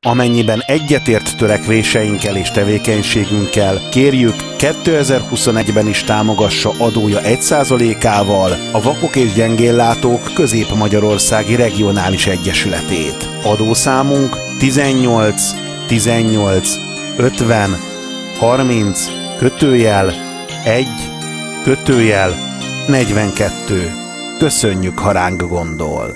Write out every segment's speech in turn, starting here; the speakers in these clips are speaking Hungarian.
Amennyiben egyetért törekvéseinkkel és tevékenységünkkel, kérjük 2021-ben is támogassa adója 1%-ával a Vakok és Gyengéllátók Közép-Magyarországi Regionális Egyesületét. Adószámunk 18 18 50 30 1 42. Köszönjük, ha ránk gondol!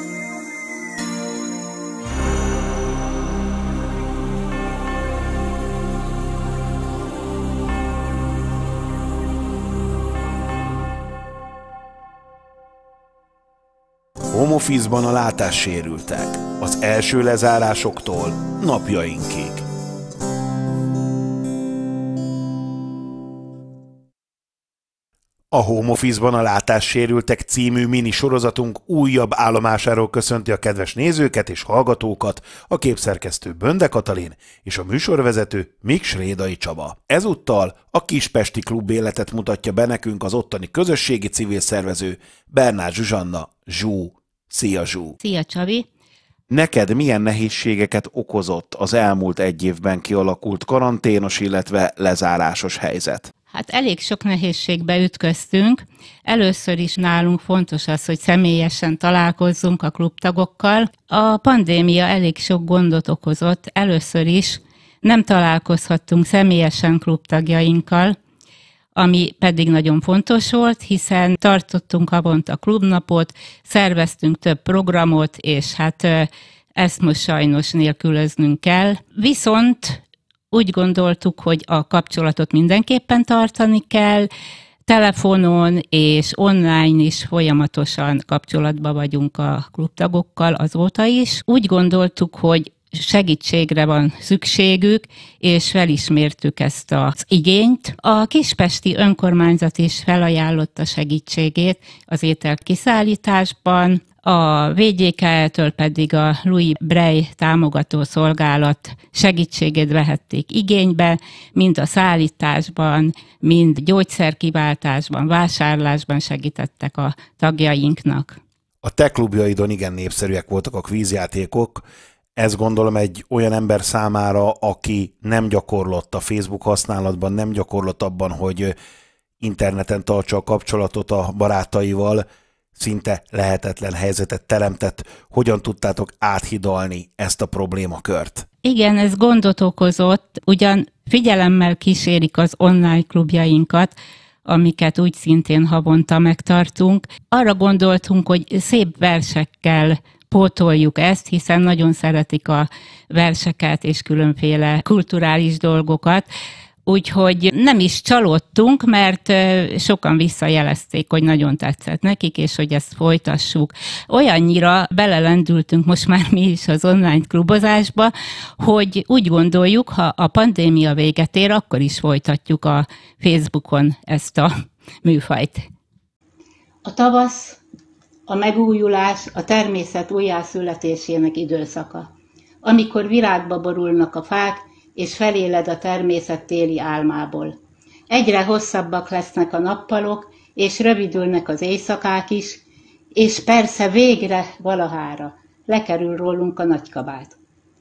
Home office-ban a látássérültek. Az első lezárásoktól napjainkig. A Home Office-ban a látássérültek című mini sorozatunk újabb állomásáról köszönti a kedves nézőket és hallgatókat a képszerkesztő Bönde Katalin és a műsorvezető Mikls Rédai Csaba. Ezúttal a kispesti klub életet mutatja be nekünk az ottani közösségi civil szervező Bernát Zsuzsanna. Zsú. Szia, Zsú! Szia, Csabi! Neked milyen nehézségeket okozott az elmúlt egy évben kialakult karanténos, illetve lezárásos helyzet? Hát elég sok nehézségbe ütköztünk. Először is nálunk fontos az, hogy személyesen találkozzunk a klubtagokkal. A pandémia elég sok gondot okozott. Először is nem találkozhattunk személyesen klubtagjainkkal, ami pedig nagyon fontos volt, hiszen tartottunk havonta klubnapot, szerveztünk több programot, és hát ezt most sajnos nélkülöznünk kell. Viszont úgy gondoltuk, hogy a kapcsolatot mindenképpen tartani kell, telefonon és online is folyamatosan kapcsolatban vagyunk a klubtagokkal azóta is. Úgy gondoltuk, hogy segítségre van szükségük, és felismertük ezt az igényt. A kispesti önkormányzat is felajánlotta segítségét az étel kiszállításban, a VGKL-től pedig a Louis Braille támogató szolgálat segítségét vehették igénybe, mind a szállításban, mind gyógyszerkiváltásban, vásárlásban segítettek a tagjainknak. A te klubjaidon igen népszerűek voltak a kvízjátékok. Ez gondolom egy olyan ember számára, aki nem gyakorlott a Facebook használatban, nem gyakorlott abban, hogy interneten tartsa a kapcsolatot a barátaival, szinte lehetetlen helyzetet teremtett. Hogyan tudtátok áthidalni ezt a problémakört? Igen, ez gondot okozott, ugyan figyelemmel kísérik az online klubjainkat, amiket úgy szintén havonta megtartunk. Arra gondoltunk, hogy szép versekkel pótoljuk ezt, hiszen nagyon szeretik a verseket és különféle kulturális dolgokat. Úgyhogy nem is csalódtunk, mert sokan visszajelezték, hogy nagyon tetszett nekik, és hogy ezt folytassuk. Olyannyira belelendültünk most már mi is az online klubozásba, hogy úgy gondoljuk, ha a pandémia véget ér, akkor is folytatjuk a Facebookon ezt a műfajt. A tavasz, a megújulás, a természet újjászületésének időszaka, amikor virágba borulnak a fák, és feléled a természet téli álmából. Egyre hosszabbak lesznek a nappalok, és rövidülnek az éjszakák is, és persze végre valahára lekerül rólunk a nagykabát.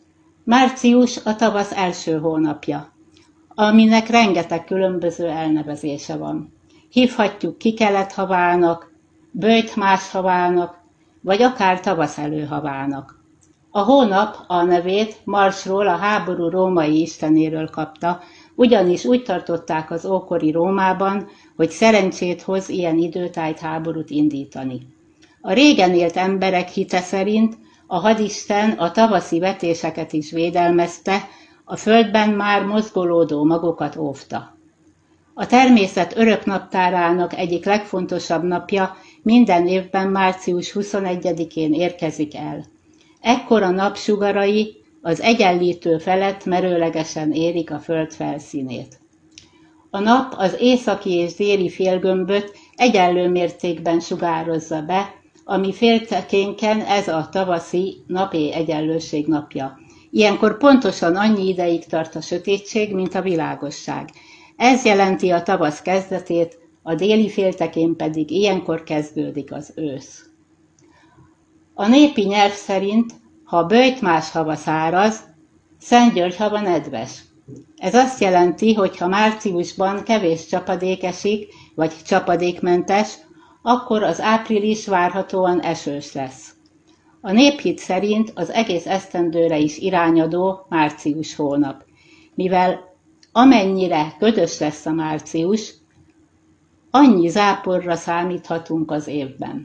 Március a tavasz első hónapja, aminek rengeteg különböző elnevezése van. Hívhatjuk kikelet-havának, böjt-más-havának, vagy akár tavasz-előhavának. A hónap a nevét Marsról, a háború római istenéről kapta, ugyanis úgy tartották az ókori Rómában, hogy szerencsét hoz ilyen időtájt háborút indítani. A régen élt emberek hite szerint a hadisten a tavaszi vetéseket is védelmezte, a földben már mozgolódó magokat óvta. A természet öröknaptárának egyik legfontosabb napja minden évben március 21-én érkezik el. Ekkor a napsugarai az egyenlítő felett merőlegesen érik a föld felszínét. A nap az északi és déli félgömböt egyenlő mértékben sugározza be, ami féltekénken ez a tavaszi napi egyenlőség napja. Ilyenkor pontosan annyi ideig tart a sötétség, mint a világosság. Ez jelenti a tavasz kezdetét, a déli féltekén pedig ilyenkor kezdődik az ősz. A népi nyelv szerint, ha böjtmáshava száraz, Szentgyörgyhava nedves. Ez azt jelenti, hogy ha márciusban kevés csapadék esik, vagy csapadékmentes, akkor az április várhatóan esős lesz. A néphit szerint az egész esztendőre is irányadó március hónap, mivel amennyire ködös lesz a március, annyi záporra számíthatunk az évben.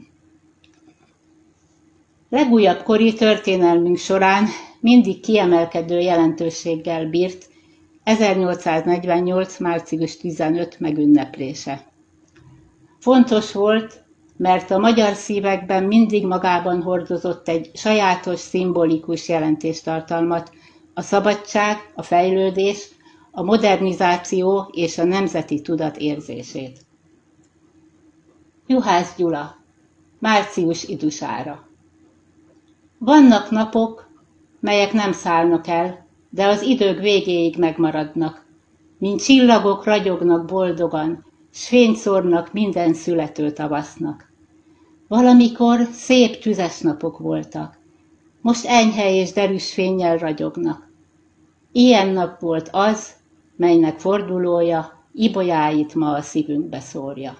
Legújabb kori történelmünk során mindig kiemelkedő jelentőséggel bírt 1848. március 15 megünneplése. Fontos volt, mert a magyar szívekben mindig magában hordozott egy sajátos, szimbolikus jelentéstartalmat, a szabadság, a fejlődés, a modernizáció és a nemzeti tudat érzését. Juhász Gyula, március idusára. Vannak napok, melyek nem szállnak el, de az idők végéig megmaradnak, mint csillagok ragyognak boldogan, s fényt szórnak minden születő tavasznak. Valamikor szép tüzes napok voltak, most enyhe és derűs fénnyel ragyognak. Ilyen nap volt az, melynek fordulója ibolyáit ma a szívünkbe szórja.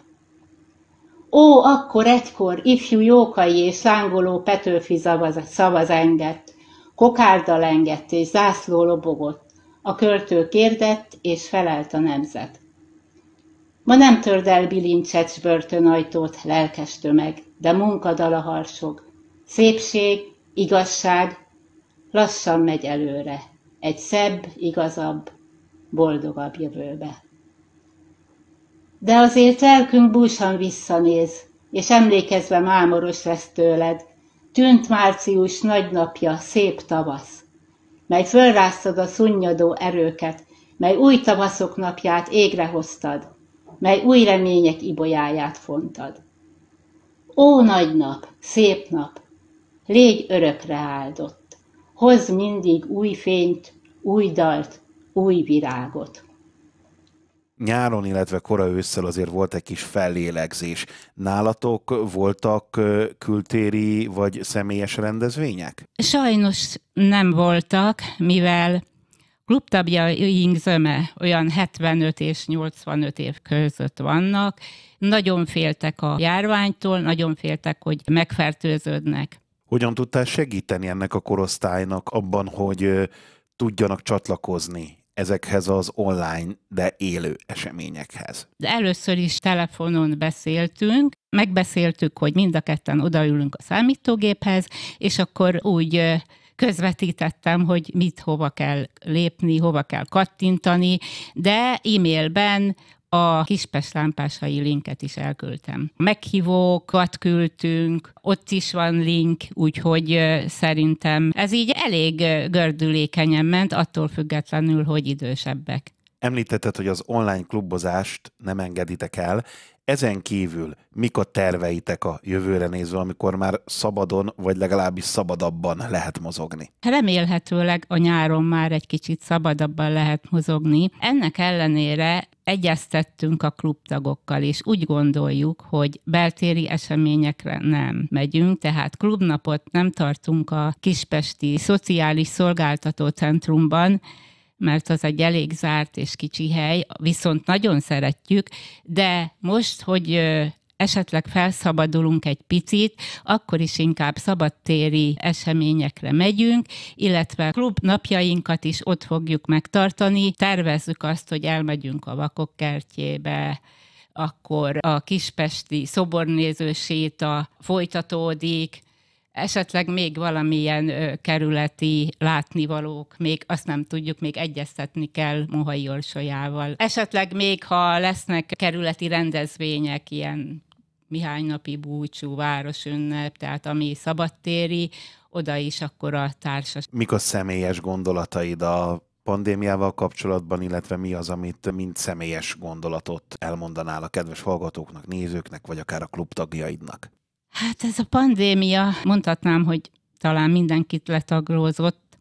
Ó, akkor egykor ifjú Jókai és lángoló Petőfi szavaz engett, kokárda lengett és zászló lobogott, a költő kérdett és felelt a nemzet. Ma nem törd el bilincses börtönajtót lelkes tömeg, de munkadala harsog. Szépség, igazság lassan megy előre, egy szebb, igazabb, boldogabb jövőbe. De azért lelkünk búsan visszanéz, és emlékezve mámoros lesz tőled, tűnt március nagynapja, szép tavasz, mely fölráztad a szunnyadó erőket, mely új tavaszok napját égre hoztad, mely új remények ibolyáját fontad. Ó, nagy nap, szép nap, légy örökre áldott, hozz mindig új fényt, új dalt, új virágot. Nyáron, illetve kora ősszel azért volt egy kis fellélegzés. Nálatok voltak kültéri vagy személyes rendezvények? Sajnos nem voltak, mivel klubtagjaink zöme olyan 75 és 85 év között vannak. Nagyon féltek a járványtól, nagyon féltek, hogy megfertőződnek. Hogyan tudtál segíteni ennek a korosztálynak abban, hogy tudjanak csatlakozni ezekhez az online, de élő eseményekhez? De először is telefonon beszéltünk, megbeszéltük, hogy mind a ketten odaülünk a számítógéphez, és akkor úgy közvetítettem, hogy mit hova kell lépni, hova kell kattintani, de e-mailben a Kispest lámpásai linket is elküldtem. Meghívókat küldtünk, ott is van link, úgyhogy szerintem ez így elég gördülékenyen ment, attól függetlenül, hogy idősebbek. Említetted, hogy az online klubozást nem engeditek el. Ezen kívül mik a terveitek a jövőre nézve, amikor már szabadon, vagy legalábbis szabadabban lehet mozogni? Remélhetőleg a nyáron már egy kicsit szabadabban lehet mozogni. Ennek ellenére egyeztettünk a klubtagokkal, és úgy gondoljuk, hogy beltéri eseményekre nem megyünk, tehát klubnapot nem tartunk a Kispesti Szociális Szolgáltató Centrumban, mert az egy elég zárt és kicsi hely, viszont nagyon szeretjük, de most, hogy esetleg felszabadulunk egy picit, akkor is inkább szabadtéri eseményekre megyünk, illetve klubnapjainkat is ott fogjuk megtartani. Tervezzük azt, hogy elmegyünk a Vakok kertjébe, akkor a kispesti szobornéző séta folytatódik, esetleg még valamilyen kerületi látnivalók, még azt nem tudjuk, még egyeztetni kell Mohai Orsolyával. Esetleg még, ha lesznek kerületi rendezvények, ilyen Mihály-napi búcsú, városünnep, tehát ami szabadtéri, oda is akkor a társas. Mik a személyes gondolataid a pandémiával kapcsolatban, illetve mi az, amit mint személyes gondolatot elmondanál a kedves hallgatóknak, nézőknek, vagy akár a klubtagjaidnak? Hát ez a pandémia, mondhatnám, hogy talán mindenkit letagrózott,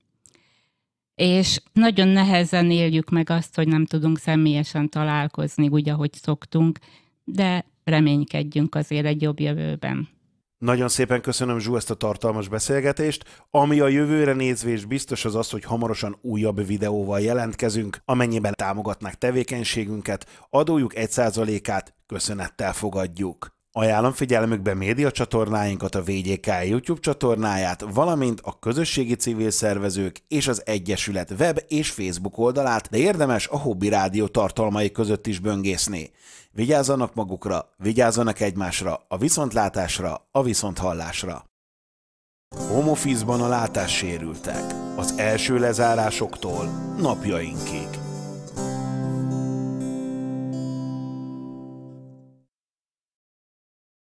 és nagyon nehezen éljük meg azt, hogy nem tudunk személyesen találkozni, úgy, ahogy szoktunk, de reménykedjünk azért egy jobb jövőben. Nagyon szépen köszönöm, Zsú, ezt a tartalmas beszélgetést. Ami a jövőre nézvés biztos az az, hogy hamarosan újabb videóval jelentkezünk, amennyiben támogatnák tevékenységünket, adójuk 1%-át köszönettel fogadjuk. Ajánlom figyelmükbe média csatornáinkat, a VGK YouTube csatornáját, valamint a közösségi civil szervezők és az Egyesület web és Facebook oldalát, de érdemes a Hobby Rádió tartalmai között is böngészni. Vigyázzanak magukra, vigyázzanak egymásra, a viszontlátásra, a viszonthallásra. Home office-ban a látássérültek. Az első lezárásoktól napjainkig.